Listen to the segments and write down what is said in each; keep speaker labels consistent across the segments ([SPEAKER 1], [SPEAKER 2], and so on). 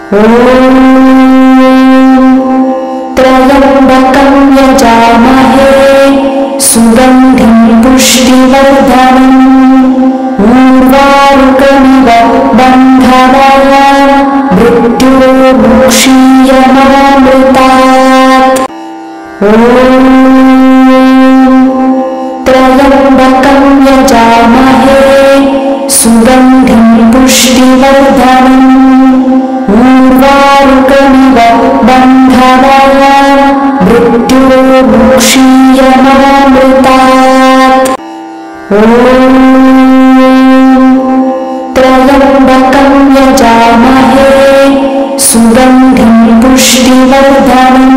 [SPEAKER 1] त्र्यम्बकं यजामहे सुगन्धिं पुष्टिवर्धनम् उर्वारुकमिव बन्धनान् मृत्युर्मुक्षीयमामृतात्। त्र्यम्बकं यजामहे सुगन्धिं पुष्टिवर्धनम् उर्वारुकमिव बन्धनान् मृत्युर्मुक्षीयमामृतात्। त्र्यम्बकं यजामहे सुगन्धिं पुष्टिवर्धनम्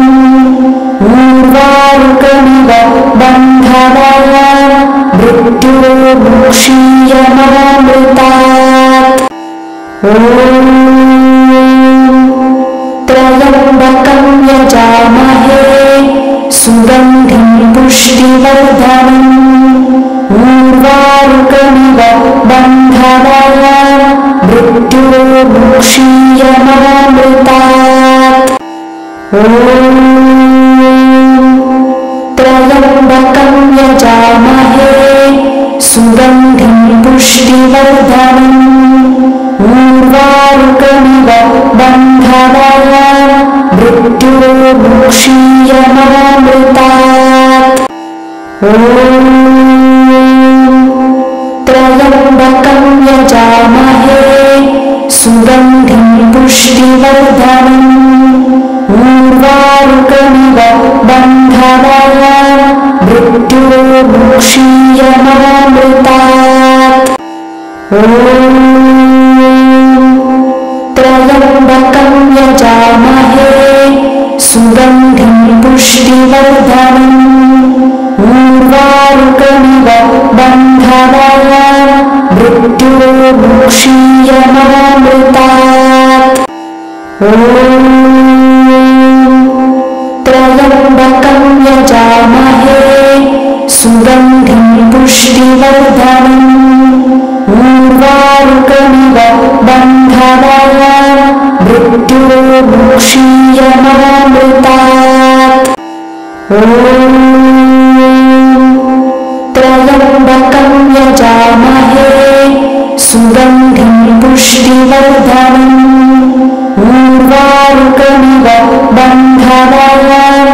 [SPEAKER 1] उर्वारुकमिव बन्धनान् मृत्युर्मुक्षीयमामृतात्। त्र्यम्बकं यजामहे सुगन्धिं पुष्टिवर्धनम् उर्वारुकमिव बन्धनान् मृत्युर्मुक्षीयमामृतात्। त्र्यम्बकं यजामहे सुगन्धिं पुष्टिवर्धनम् उर्वारुकमिव बन्धनान् मृत्युर्मुक्षीयमामृतात्। त्र्यम्बकं यजामहे सुगन्धिं पुष्टिवर्धनम् उर्वारुकमिव बन्धनान् मृत्युर्मुक्षीयमामृतात्। त्र्यम्बकं यजामहे सुगन्धिं पुष्टिवर्धनम् उर्वारुकमिव बन्धनान् मृत्युर्मुक्षीयमामृतात्। त्र्यम्बकं यजामहे सुगन्धिं पुष्टिवर्धनम् उर्वारुकमिव बन्धनान् मृत्युर्मुक्षीयमामृतात्। त्र्यम्बकं यजामहे सुगन्धिं पुष्टिवर्धनम् उर्वारुकमिव बन्धनान्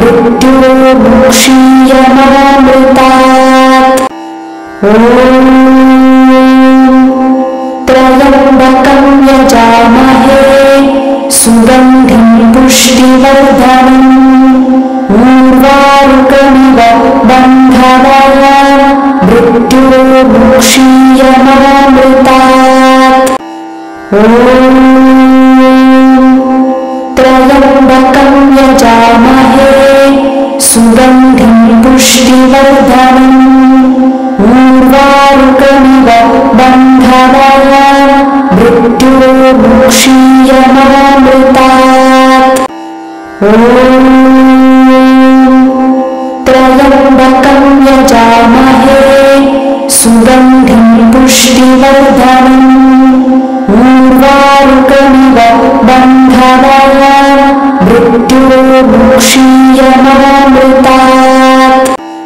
[SPEAKER 1] मृत्युर्मुक्षीयमामृतात्। त्र्यम्बकं यजामहे सुगन्धिं पुष्टिवर्धनम् उर्वारुकमिव बन्धनान् मृत्युर्मुक्षीयमामृतात्। त्र्यम्बकं यजामहे सुगन्धिं पुष्टिवर्धनम् उर्वारुकमिव बन्धनान् मृत्युर्मुक्षीयमामृतात्। त्र्यम्बकं यजामहे सुगन्धिं पुष्टिवर्धनम् उर्वारुकमिव बन्धनान् मृत्युर्मुक्षीयमामृतात्।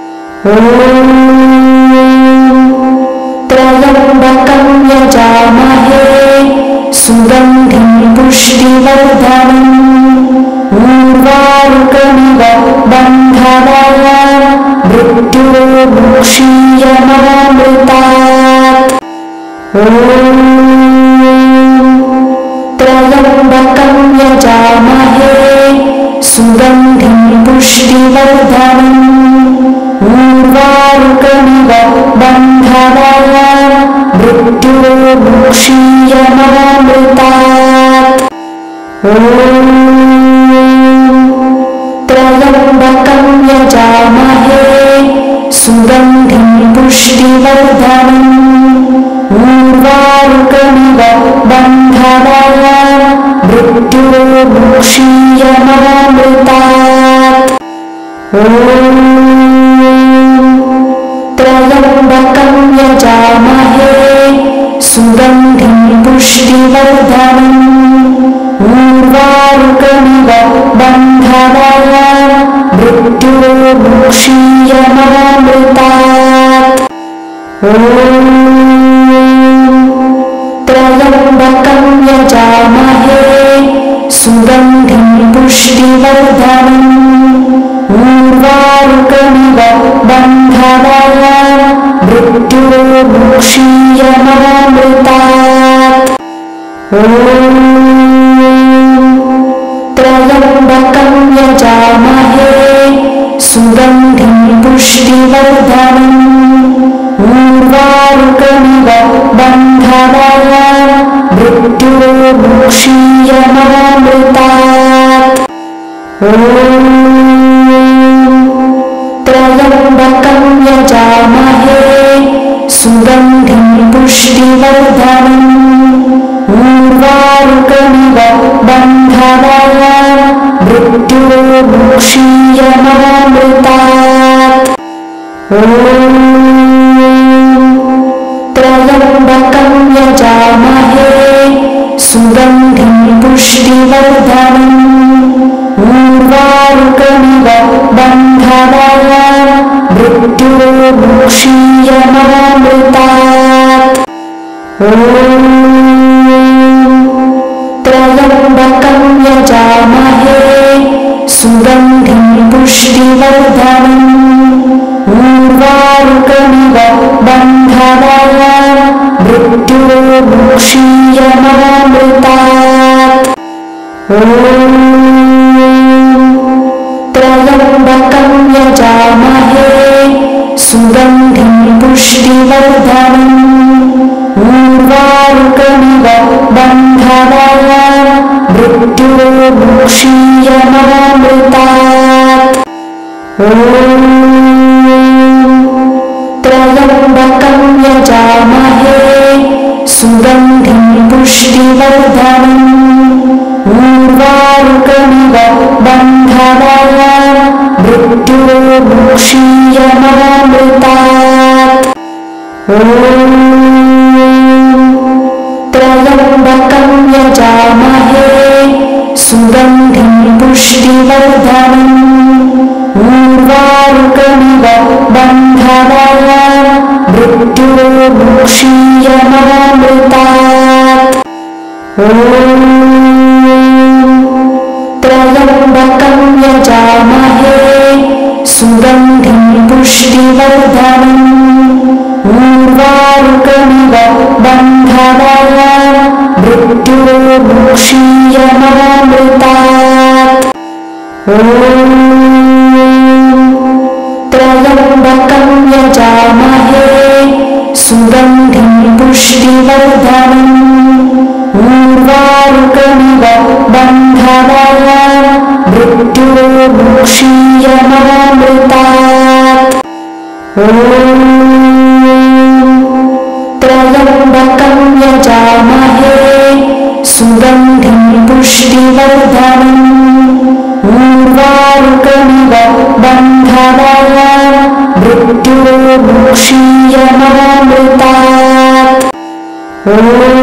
[SPEAKER 1] त्र्यम्बकं यजामहे सुगन्धिं पुष्टिवर्धनम् उर्वारुकमिव बन्धनान् मृत्युर्मुक्षीयमामृतात्। त्र्यम्बकं यजामहे सुगन्धिं पुष्टिवर्धनम् उर्वारुकमिव बन्धनान् मृत्युर्मुक्षीयमामृतात्। त्र्यम्बकं यजामहे सुगन्धिं पुष्टिवर्धनम् उर्वारुकमिव बन्धनान् मृत्युर्मुक्षीयमामृतात्। त्र्यम्बकं यजामहे सुगन्धिं पुष्टिवर्धनम् पुष्टिवर्धनम् ऊर्वारुकमिव बन्धनान् मृत्युर्मुक्षीयमामृतात्। ॐ त्र्यम्बकं यजामहे सुगन्धिं पुष्टिवर्धनम् ऊर्वारुकमिव बन्धनान् मृत्युर्मुक्षीयमामृतात्। ॐ त्र्यम्बकं यजामहे सुगन्धिं पुष्टिवर्धनम् ऊर्वारुकमिव बन्धनान् मृत्युर्मुक्षीयमामृतात्। ॐ त्र्यम्बकं यजामहे सुगन्धिं पुष्टिवर्धनम् ऊर्वारुकमिव बन्धनान् मृत्युर्मुक्षीयमामृतात्। ॐ त्र्यम्बकं यजामहे सुगन्धिं पुष्टिवर्धनम् ऊर्वारुकमिव बन्धनान् मृत्युर्मुक्षीयमामृतात्। ॐ त्र्यम्बकं यजामहे सुगन्धिं पुष्टिवर्धनम् ऊर्वारुकमिव बन्धनान् मृत्युर्मुक्षीयमामृतात्। ॐ त्र्यम्बकं यजामहे सुगन्धिं पुष्टिवर्धनम् ऊर्वारुकमिव बन्धनान् मृत्युर्मुक्षीयमामृतात्। ॐ त्र्यम्बकं यजामहे सुगन्धिं पुष्टिवर्धनम् ऊर्वारुकमिव बन्धनान् मृत्युर्मुक्षीयमामृतात्। ॐ त्र्यम्बकं यजामहे सुगन्धिं पुष्टिवर्धनम् ऊर्वारुकमिव बन्धनान् मृत्युर्मुक्षीयमामृतात्। ॐ त्र्यम्बकं यजामहे सुगन्धिं पुष्टिवर्धनम् ऊर्वारुकमिव बन्धनान् मृत्युर्मुक्षीयमामृतात्। ॐ त्र्यम्बकं यजामहे सुगन्धिं पुष्टिवर्धनम् ऊर्वारुकमिव बन्धनान् मृत्युर्मुक्षीयमामृतात्। ॐ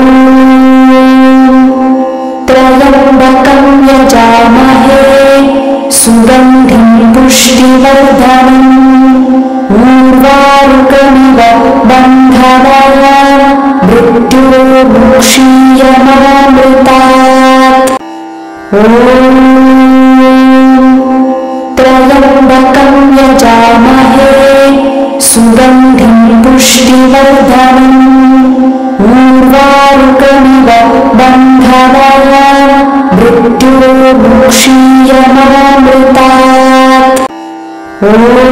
[SPEAKER 1] त्र्यम्बकं यजामहे सुगन्धिं पुष्टिवर्धनम् ऊर्वारुकमिव बन्धनान् मृत्युर्मुक्षीयमामृतात्। ॐ त्र्यम्बकं यजामहे सुगन्धिं पुष्टिवर्धनम् ऊर्वारुकमिव बन्धनान् मृत्युर्मुक्षीयमामृतात्। ॐ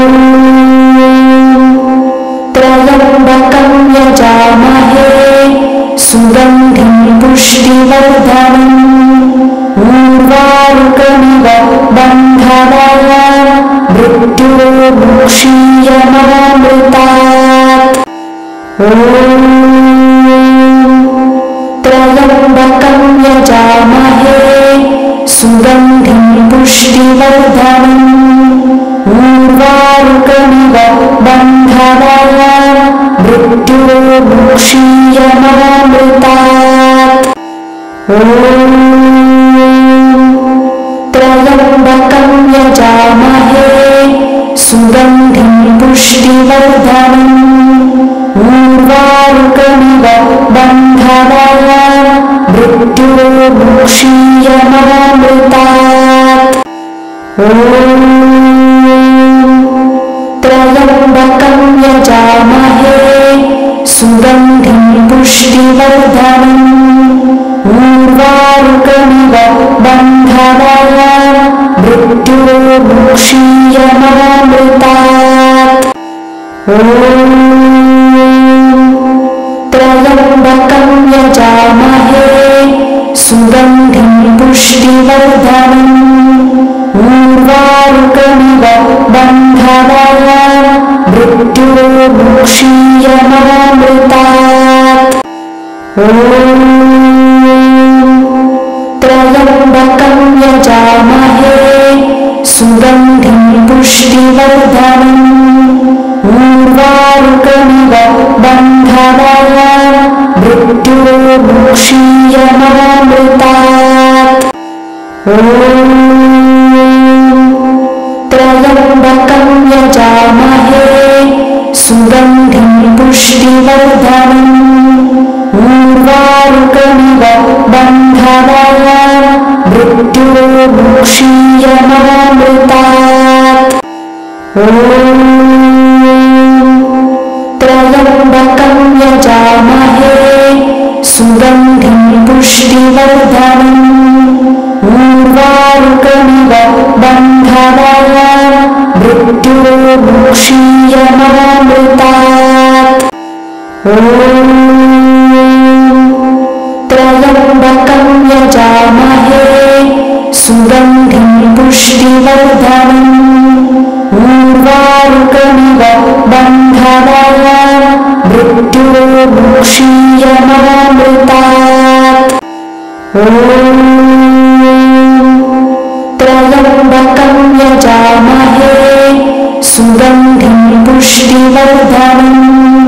[SPEAKER 1] त्र्यम्बकं यजामहे सुगन्धिं पुष्टिवर्धनम् ऊर्वारुकमिव बन्धनान् मृत्युर्मुक्षीयमामृतात्। ॐ त्र्यम्बकं यजामहे सुगन्धिं पुष्टिवर्धनम् ऊर्वारुकमिव बन्धनान् मृत्युर्मुक्षीयमामृतात्। ॐ त्र्यम्बकं यजामहे सुगन्धिं पुष्टिवर्धनम् ऊर्वारुकमिव बन्धनान् मृत्युर्मुक्षीयमामृतात्। त्र्यम्बकं यजामहे सुगन्धिं पुष्टिवर्धनम् उर्वारुकमिव बन्धनान् मृत्युर्मुक्षीयमामृतात्। त्र्यम्बकं यजामहे सुगन्धिं पुष्टिवर्धनम् उर्वारुकमिव बन्धनान् मृत्युर्मुक्षीयमामृतात्। त्र्यम्बकं यजामहे सुगन्धिं पुष्टिवर्धनम् उर्वारुकमिव बन्धनान् मृत्युर्मुक्षीयमामृतात्। त्र्यम्बकं यजामहे सुगन्धिं पुष्टिवर्धनम् उर्वारुकमिव बन्धनान् मृत्युर्मुक्षीयमामृतात्। त्र्यम्बकं यजामहे सुगन्धिं पुष्टिवर्धनम् उर्वारुकमिव बन्धनान् मृत्युर्मुक्षीयमामृतात्। त्र्यम्बकं यजामहे सुगन्धिं पुष्टिवर्धनम् उर्वारुकमिव बन्धनान् मृत्युर्मुक्षीयमामृतात्। त्र्यम्बकं यजामहे सुगन्धिं पुष्टिवर्धनम्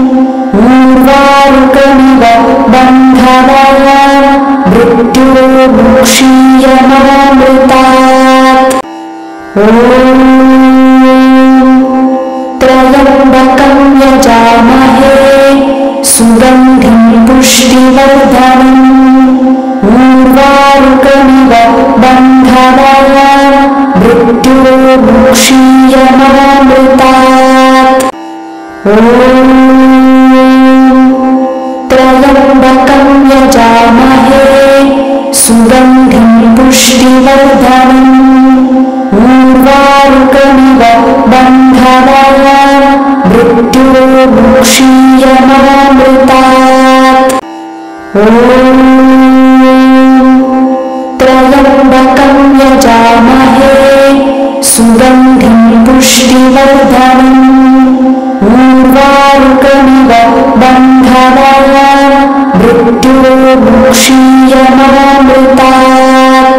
[SPEAKER 1] उर्वारुकमिव बन्धनान् मृत्युर्मुक्षीयमामृतात्। त्र्यम्बकं यजामहे सुगन्धिं पुष्टिवर्धनम् उर्वारुकमिव बन्धनान् मृत्युर्मुक्षीयमामृतात्। त्र्यम्बकं यजामहे सुगन्धिं पुष्टिवर्धनम् उर्वारुकमिव बन्धनान् मृत्युर्मुक्षीयमामृतात्। त्र्यम्बकं यजामहे सुगन्धिं पुष्टिवर्धनम् उर्वारुकमिव बन्धनान् मृत्युर्मुक्षीयमामृतात्।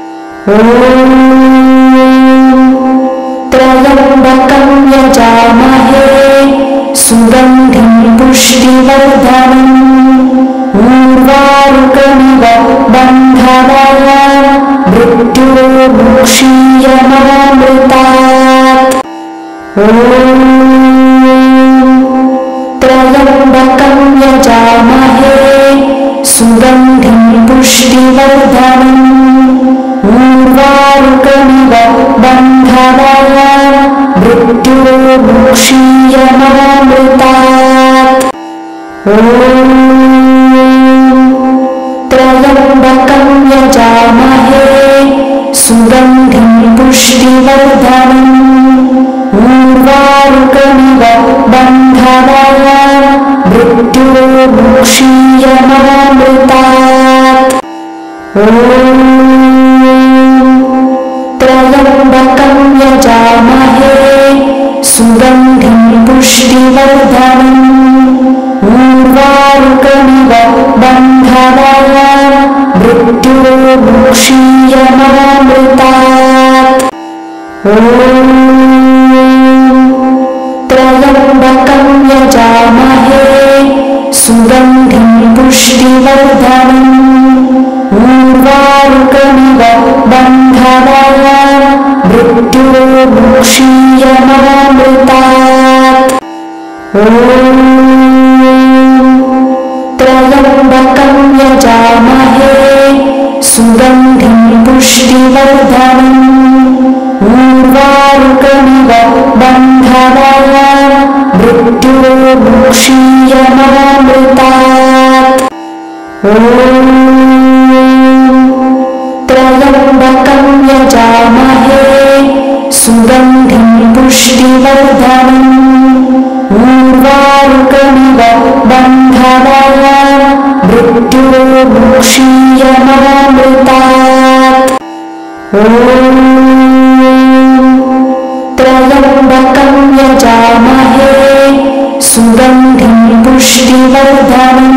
[SPEAKER 1] त्र्यम्बकं यजामहे सुगन्धिं पुष्टिवर्धनम् उर्वारुकमिव बन्धनान् मृत्युर्मुक्षीयमामृतात्। त्र्यम्बकं यजामहे सुगन्धिं पुष्टिवर्धनम् उर्वारुकमिव बन्धनान् मृत्युर्मुक्षीयमामृतात्। त्र्यम्बकं यजामहे सुगन्धिं पुष्टिवर्धनम् उर्वारुकमिव बन्धनान् मृत्युर्मुक्षीयमामृतात्। त्र्यम्बकं यजामहे सुगन्धिं पुष्टिवर्धनम् उर्वारुकमिव बन्धनान् मृत्युर्मुक्षीयमामृतात्। त्र्यम्बकं यजामहे सुगन्धिं पुष्टिवर्धनम् उर्वारुकमिव बन्धनान् मृत्युर्मुक्षीयमामृतात्। त्र्यम्बकं यजामहे सुगन्धिं पुष्टिवर्धनम् पुष्टिवर्धनम् त्र्यम्बकं यजामहे सुगन्धिं पुष्टिवर्धनम् उर्वारुकमिव बन्धनान् मृत्योर्मुक्षीयमामृतात् त्र्यम्बकं यजामहे सुगन्धिं पुष्टिवर्धनम्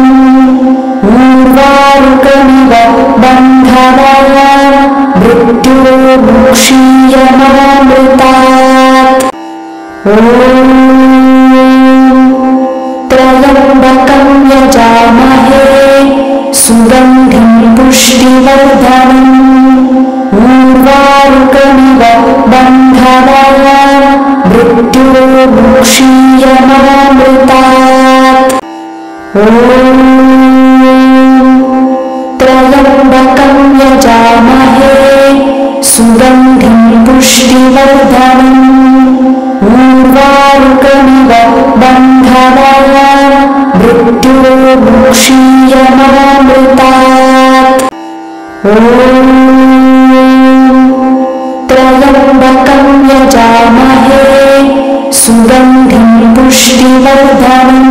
[SPEAKER 1] उर्वारुकमिव बन्धनान् मृत्योर्मुक्षीयमामृतात् त्र्यम्बकं यजामहे सुगन्धिं पुष्टिवर्धनम् उर्वारुकमिव बन्धनान् मृत्योर्मुक्षीयमामृतात् त्र्यम्बकं यजामहे सुगन्धिं पुष्टिवर्धनम् उर्वारुकमिव बन्धनान् मृत्योर्मुक्षीयमामृतात् त्र्यम्बकं यजामहे सुगन्धिं पुष्टिवर्धनम्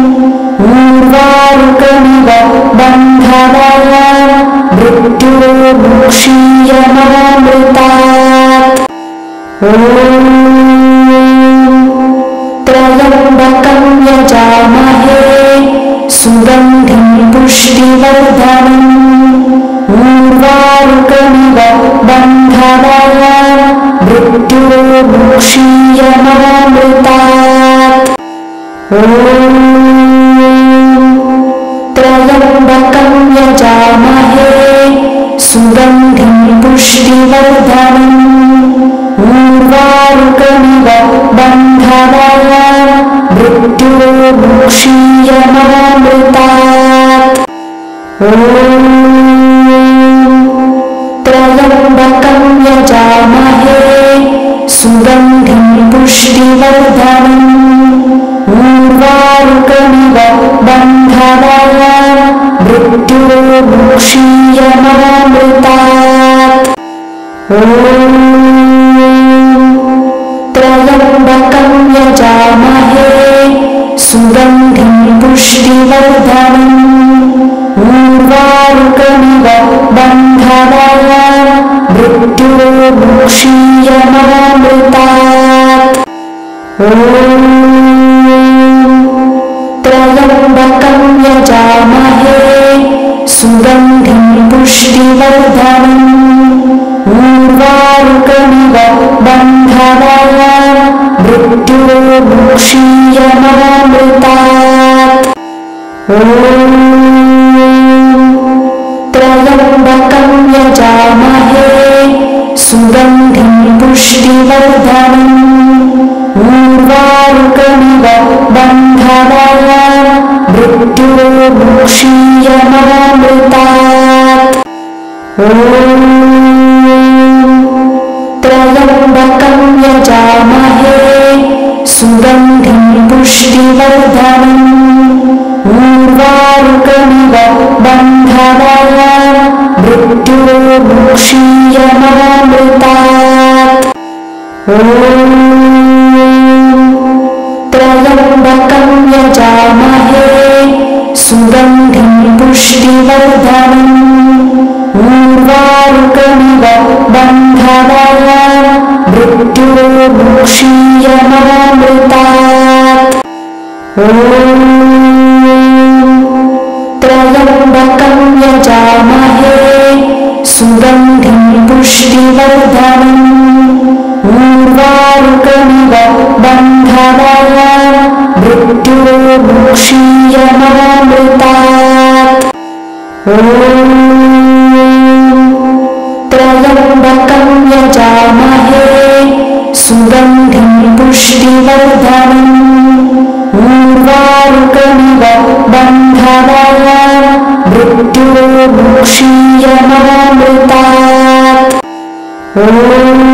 [SPEAKER 1] उर्वारुकमिव बन्धनान् मृत्योर्मुक्षीयमामृतात् त्र्यम्बकं यजामहे सुगन्धिं पुष्टिवर्धनम् उर्वारुकमिव बन्धनान् मृत्योर्मुक्षीयमामृतात् त्र्यम्बकं यजामहे सुगन्धिं पुष्टिवर्धनम् उर्वारुकमिव बन्धनान् मृत्योर्मुक्षीयमामृतात् त्र्यम्बकं यजामहे सुगन्धिं पुष्टिवर्धनम् उर्वारुकमिव बन्धनान् मृत्योर्मुक्षीयमामृतात् त्र्यम्बकं यजामहे सुगन्धिं पुष्टिवर्धनम् उर्वारुकमिव बन्धनान् मृत्योर्मुक्षीयमामृतात् त्र्यम्बकं यजामहे सुगन्धिं पुष्टिवर्धनम् उर्वारुकमिव बन्धनान् मृत्योर्मुक्षीयमामृतात् त्र्यम्बकं यजामहे सुगन्धिं पुष्टिवर्धनम् उर्वारुकमिव बन्धनान् मृत्योर्मुक्षीयमामृतात् त्र्यम्बकं यजामहे सुगन्धिं पुष्टिवर्धनम् उर्वारुकमिव बन्धनान् मृत्योर्मुक्षीयमामृतात् त्र्यम्बकं यजामहे सुगन्धिं पुष्टिवर्धनम् उर्वारुकमिव बन्धनान् मृत्योर्मुक्षीयमामृतात् त्र्यम्बकं यजामहे सुगन्धिं पुष्टिवर्धनम् उर्वारुकमिव बन्धनान् मृत्योर्मुक्षीयमामृतात् त्र्यम्बकं यजामहे सुगन्धिं पुष्टिवर्धनम् उर्वारुकमिव बन्धनान् मृत्योर्मुक्षीयमामृतात्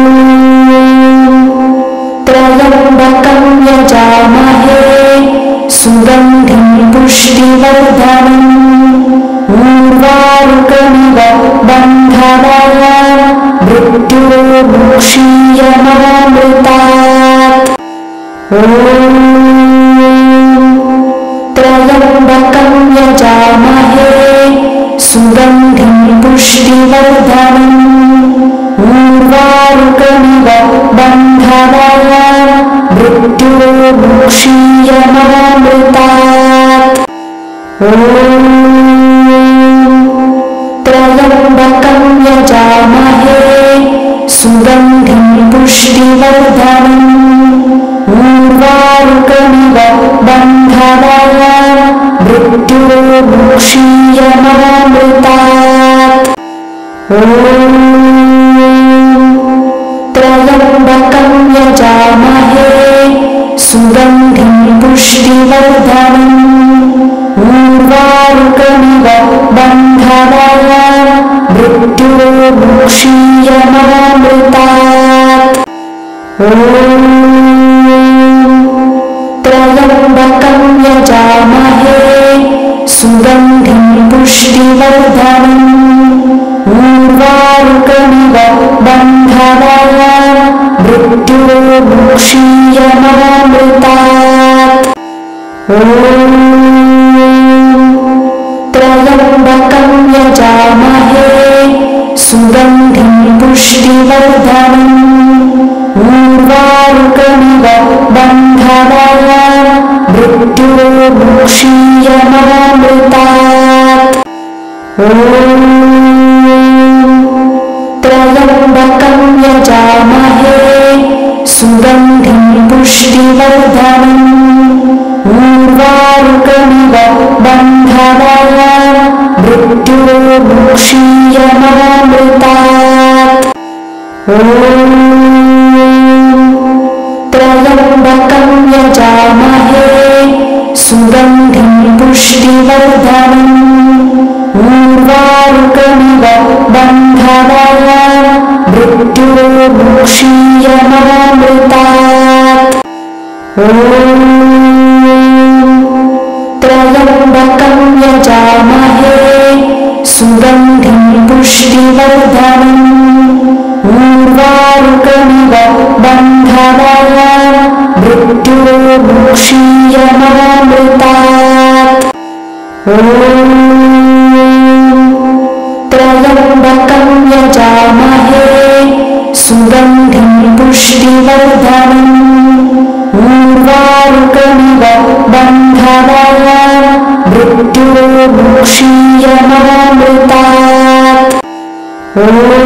[SPEAKER 1] त्र्यम्बकं यजामहे सुगन्धिं पुष्टिवर्धनम् उर्वारुकमिव बन्धनान् मृत्योर्मुक्षीयमामृतात्। ॐ त्र्यम्बकं यजामहे सुगन्धिं पुष्टिवर्धनम् उर्वारुकमिव बन्धनान् मृत्योर्मुक्षीयमामृतात्। ॐ त्र्यम्बकं यजामहे सुगन्धिं पुष्टिवर्धनम् उर्वारुकमिव बन्धनान् मृत्योर्मुक्षीयमामृतात्। ॐ त्र्यम्बकं यजामहे सुगन्धिं पुष्टिवर्धनम् उर्वारुकमिव बन्धनान् मृत्योर्मुक्षीयमामृतात्। ॐ त्र्यम्बकं यजामहे सुगन्धिं पुष्टिवर्धनम् उर्वारुकमिव बन्धनान् मृत्योर्मुक्षीयमामृतात्। ॐ त्र्यम्बकं यजामहे सुगन्धिं पुष्टिवर्धनम् उर्वारुकमिव बन्धनान् मृत्योर्मुक्षीयमामृतात्। ॐ त्र्यम्बकं यजामहे सुगन्धिं पुष्टिवर्धनम् उर्वारुकमिव बन्धनान् मृत्योर्मुक्षीयमामृतात्। ॐ त्र्यम्बकं यजामहे सुगन्धिं पुष्टिवर्धनम् उर्वारुकमिव बन्धनान् मृत्योर्मुक्षीयमामृतात्। ॐ त्र्यम्बकं यजामहे सुगन्धिं पुष्टिवर्धनम् उर्वारुकमिव बन्धनान् मृत्योर्मुक्षीयमामृतात्। ॐ त्र्यम्बकं यजामहे सुगन्धिं पुष्टिवर्धनम् उर्वारुकमिव बन्धनान् मृत्योर्मुक्षीयमामृतात्। ॐ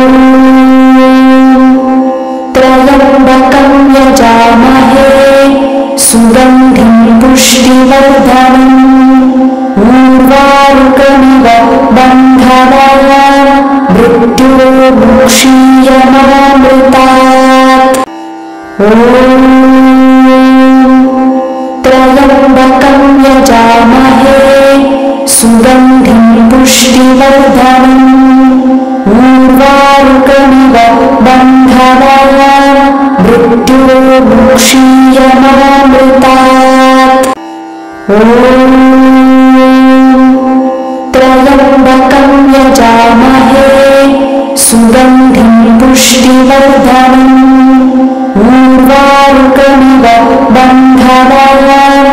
[SPEAKER 1] त्र्यम्बकं यजामहे सुगन्धिं पुष्टिवर्धनम् उर्वारुकमिव बन्धनान् मृत्योर्मुक्षीयमामृतात्। ॐ त्र्यम्बकं यजामहे सुगन्धिं पुष्टिवर्धनम् उर्वारुकमिव बन्धनान् मृत्योर्मुक्षीयमामृतात्। ॐ त्र्यम्बकं यजामहे सुगन्धिं पुष्टिवर्धनम् उर्वारुकमिव बन्धनान्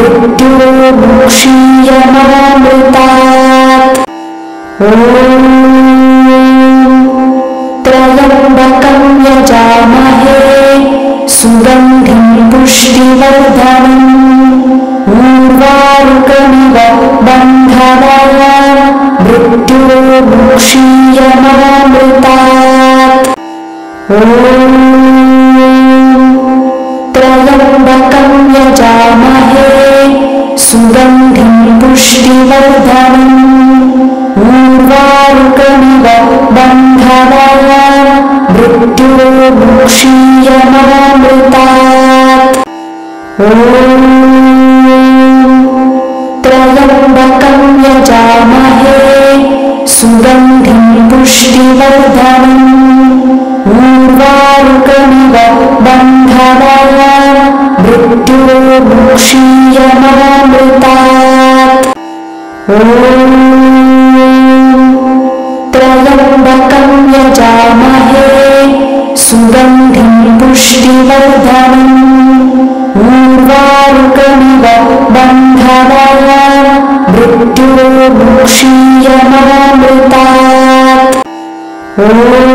[SPEAKER 1] मृत्योर्मुक्षीयमामृतात्। ॐ त्र्यम्बकं यजामहे सुगन्धिं पुष्टिवर्धनम् उर्वारुकमिव बन्धनान् मृत्योर्मुक्षीयमामृतात्। ॐ त्र्यम्बकं यजामहे सुगन्धिं पुष्टिवर्धनम् उर्वारुकमिव बन्धनान् मृत्योर्मुक्षीयमामृतात्। ॐ त्र्यम्बकं यजामहे सुगन्धिं पुष्टिवर्धनम् उर्वारुकमिव बन्धनान् मृत्योर्मुक्षीयमामृतात्। मृत्युर्मुक्षीयमामृतात्। ॐ त्र्यम्बकं यजामहे सुगन्धिं पुष्टिवर्धनम् उर्वारुकमिव बन्धनान् मृत्युर्मुक्षीयमामृतात्। ॐ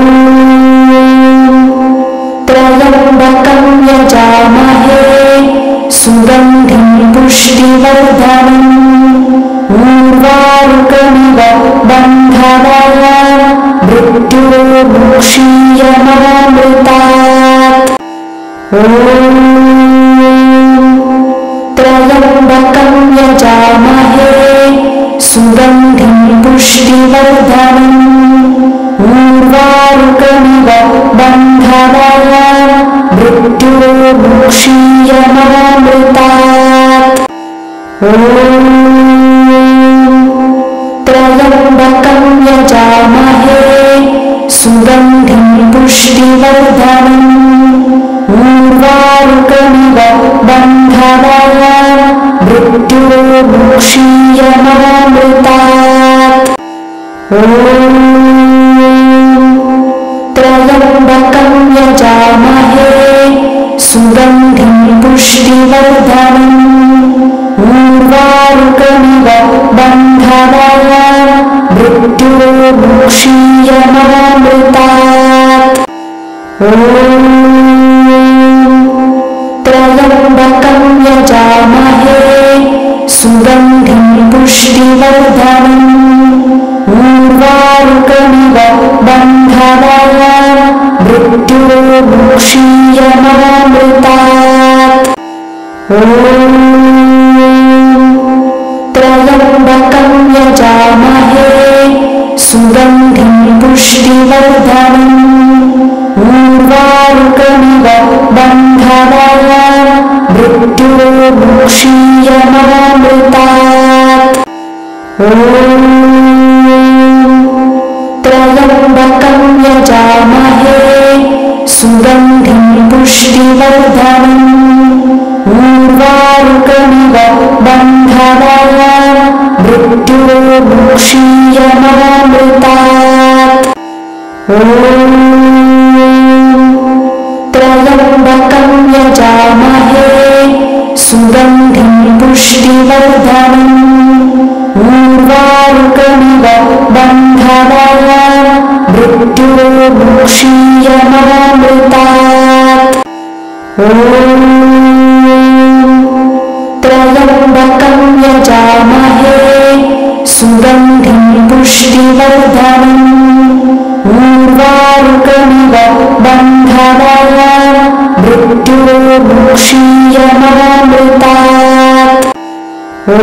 [SPEAKER 1] त्र्यम्बकं यजामहे सुगन्धिं पुष्टिवर्धनम् उर्वारुकमिव बन्धनान् मृत्युर्मुक्षीयमामृतात्। ॐ त्र्यम्बकं यजामहे सुगन्धिं पुष्टिवर्धनम् उर्वारुकमिव बन्धनान् मृत्युर्मुक्षीयमामृतात्। ॐ त्र्यम्बकं यजामहे सुगन्धिं पुष्टिवर्धनम् उर्वारुकमिव बन्धनान् मृत्युर्मुक्षीयमामृतात्। ॐ त्र्यम्बकं यजामहे सुगन्धिं पुष्टिवर्धनम् उर्वारुकमिव बन्धनान् मृत्युर्मुक्षीयमामृतात्। ॐ त्र्यम्बकं यजामहे सुगन्धिं पुष्टिवर्धनम् उर्वारुकमिव बन्धनान् मृत्युर्मुक्षीयमामृतात्। ॐ त्र्यम्बकं यजामहे सुगन्धिं पुष्टिवर्धनम् उर्वारुकमिव बन्धनान् मृत्युर्मुक्षीयमामृतात्। ॐ त्र्यम्बकं यजामहे सुगन्धिं पुष्टिवर्धनम् उर्वारुकमिव बन्धनान् मृत्युर्मुक्षीयमामृतात्। ॐ त्र्यम्बकं यजामहे सुगन्धिं पुष्टिवर्धनम् उर्वारुकमिव बन्धनान् मृत्युर्मुक्षीयमामृतात्। ॐ त्र्यम्बकं यजामहे सुगन्धिं पुष्टिवर्धनम् उर्वारुकमिव बन्धनान् मृत्युर्मुक्षीयमामृतात्। ॐ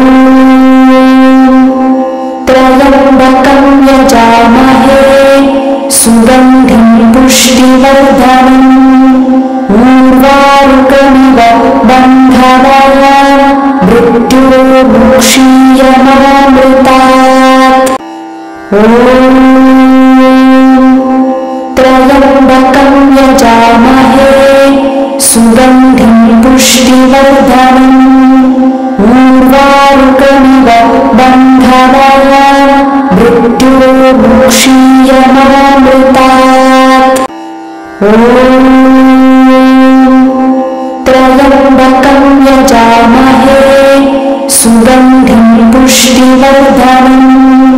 [SPEAKER 1] त्र्यम्बकं यजामहे सुगन्धिं पुष्टिवर्धनम् उर्वारुकमिव बन्धनान् मृत्युर्मुक्षीयमामृतात्। ॐ त्र्यम्बकं यजामहे सुगन्धिं पुष्टिवर्धनम् उर्वारुकमिव बन्धनान् मृत्युर्मुक्षीयमामृतात्। ॐ त्र्यम्बकं यजामहे सुगन्धिं पुष्टिवर्धनम्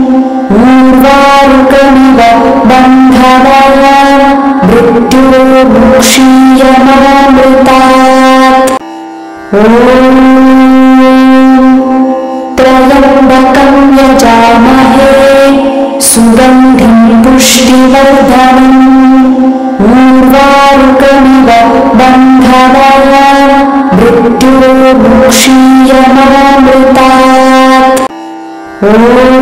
[SPEAKER 1] उर्वारुकमिव बन्धनान् मृत्युर्मुक्षीयमामृतात्। ॐ त्र्यम्बकं यजामहे सुगन्धिं पुष्टिवर्धनम् उर्वारुकमिव बन्धनान् मृत्युर्मुक्षीयमामृतात्। ॐ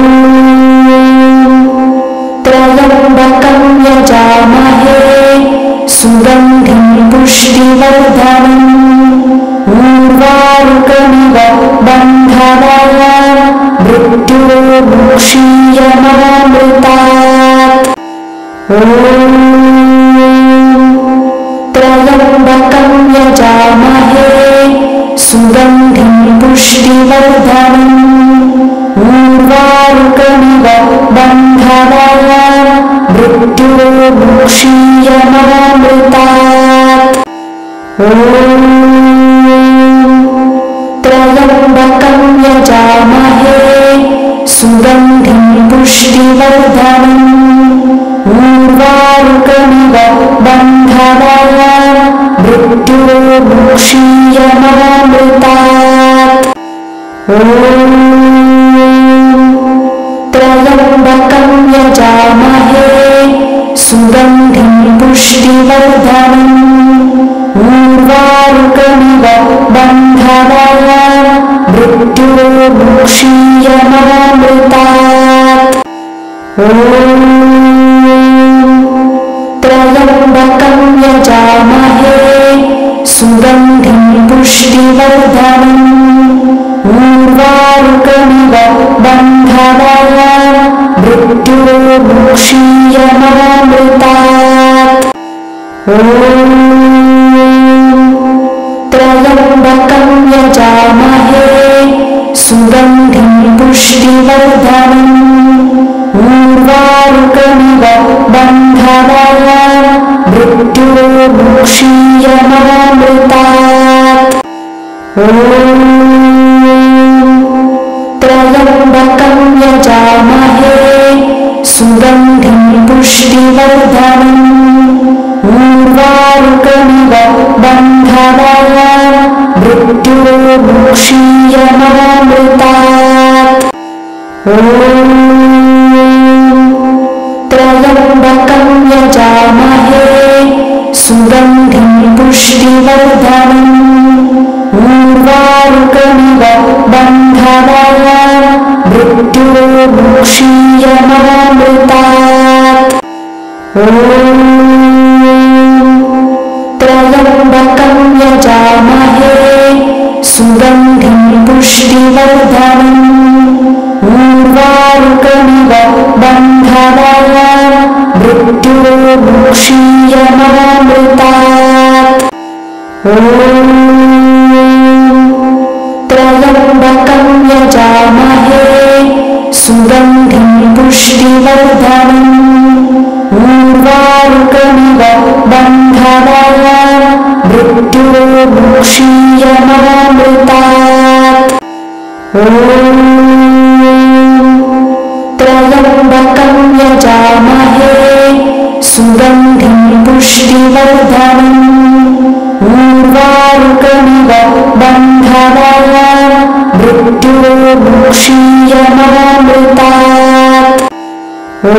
[SPEAKER 1] त्र्यम्बकं यजामहे सुगन्धिं पुष्टिवर्धनम् उर्वारुकमिव बन्धनान् मृत्युर्मुक्षीयमामृतात्। ॐ त्र्यम्बकं यजामहे सुगन्धिं पुष्टिवर्धनम् उर्वारुकमिव बन्धनान् मृत्युर्मुक्षीयमामृतात्। ॐ त्र्यम्बकं यजामहे सुगन्धिं पुष्टिवर्धनम् उर्वारुकमिव बन्धनान् मृत्युर्मुक्षीयमामृतात्। ॐ त्र्यम्बकं यजामहे सुगन्धिं पुष्टिवर्धनम् उर्वारुकमिव बन्धनान् मृत्युर्मुक्षीयमामृतात्। ॐ त्र्यम्बकं यजामहे सुगन्धिं पुष्टिवर्धनम् उर्वारुकमिव बन्धनान् मृत्युर्मुक्षीयमामृतात्। ॐ त्र्यम्बकं यजामहे सुगन्धिं पुष्टिवर्धनम् उर्वारुकमिव बन्धनान् मृत्युर्मुक्षीयमामृतात्। ॐ त्र्यम्बकं यजामहे सुगन्धिं पुष्टिवर्धनम् उर्वारुकमिव बन्धनान् मृत्युर्मुक्षीयमामृतात्। ॐ त्र्यम्बकं यजामहे सुगन्धिं पुष्टिवर्धनम् उर्वारुकमिव बन्धनान् मृत्युर्मुक्षीयमामृतात्। ॐ त्र्यम्बकं यजामहे सुगन्धिं पुष्टिवर्धनम् उर्वारुकमिव बन्धनान् मृत्युर्मुक्षीयमामृतात्। ॐ त्र्यम्बकं यजामहे सुगन्धिं पुष्टिवर्धनम् उर्वारुकमिव बन्धनान् मृत्युर्मुक्षीयमामृतात्। ॐ त्र्यम्बकं यजामहे सुगन्धिं पुष्टिवर्धनम् उर्वारुकमिव बन्धनान् मृत्युर्मुक्षीयमामृतात्। ॐ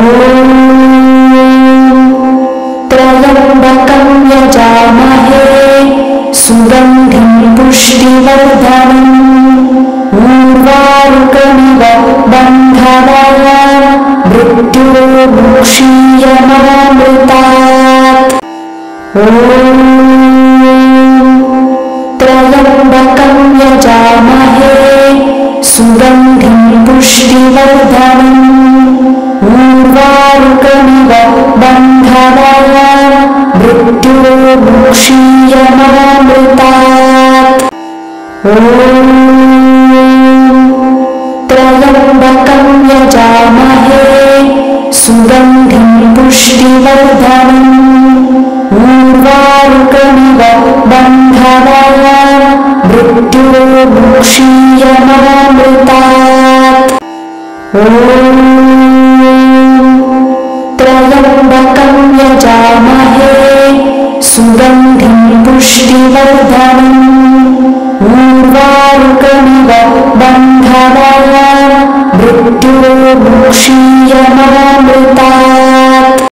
[SPEAKER 1] त्र्यम्बकं यजामहे सुगन्धिं पुष्टिवर्धनम् उर्वारुकमिव बन्धनान् मृत्युर्मुक्षीयमामृतात्। ॐ त्र्यम्बकं यजामहे सुगन्धिं पुष्टिवर्धनम् उर्वारुकमिव बन्धनान् मृत्युर्मुक्षीयमामृतात्। ॐ त्र्यम्बकं यजामहे सुगन्धिं पुष्टिवर्धनम् उर्वारुकमिव बन्धनान् मृत्युर्मुक्षीयमामृतात्। ॐ त्र्यम्बकं यजामहे सुगन्धिं पुष्टिवर्धनम् उर्वारुकमिव बन्धनान् मृत्युर्मुक्षीयमामृतात्।